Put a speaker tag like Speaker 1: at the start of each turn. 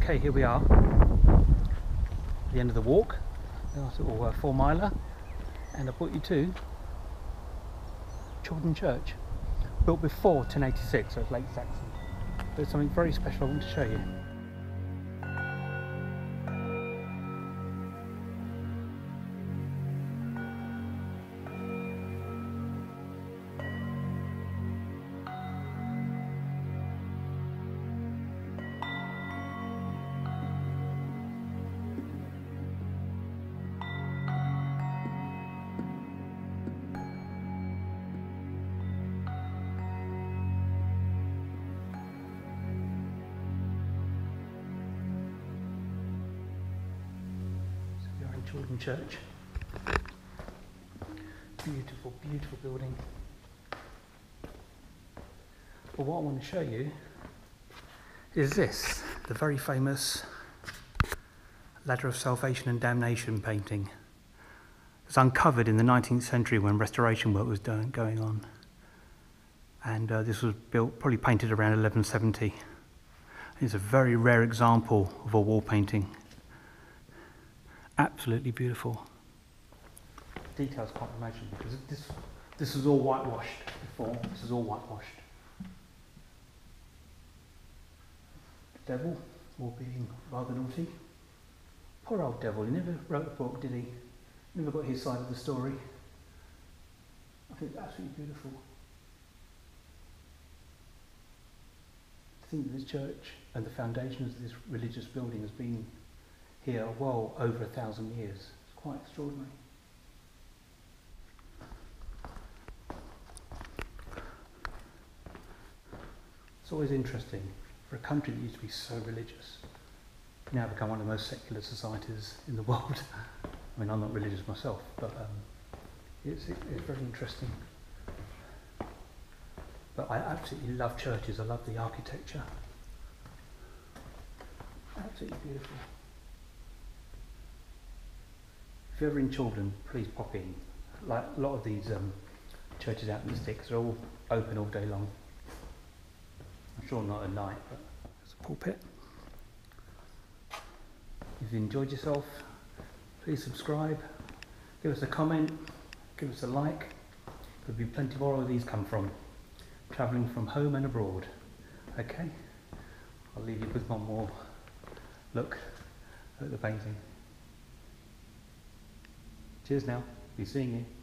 Speaker 1: Okay, here we are, at the end of the walk, a little 4-miler, and I brought you to Chorlton Church, built before 1086, so it's late Saxon. There's something very special I want to show you. Chorlton Church. Beautiful, beautiful building. But what I want to show you is this, the very famous Ladder of Salvation and Damnation painting. It was uncovered in the 19th century when restoration work was going on. And this was built, probably painted around 1170. It's a very rare example of a wall painting. Absolutely beautiful. Details can't imagine, because this was all whitewashed before. This is all whitewashed. The devil, all being rather naughty. Poor old devil, he never wrote a book, did he? Never got his side of the story. I think it's absolutely beautiful. To think that this church and the foundations of this religious building has been here well over 1,000 years. It's quite extraordinary. It's always interesting for a country that used to be so religious, now become one of the most secular societies in the world. I mean, I'm not religious myself, but it's very interesting. But I absolutely love churches. I love the architecture. Absolutely beautiful. If you're ever in Chorlton, please pop in. Like a lot of these churches out in the sticks are all open all day long. I'm sure not at night, but there's a pulpit. If you enjoyed yourself, please subscribe, give us a comment, give us a like. There'll be plenty more of these come from. Travelling from home and abroad. Okay? I'll leave you with one more look at the painting. Cheers now. Be seeing you.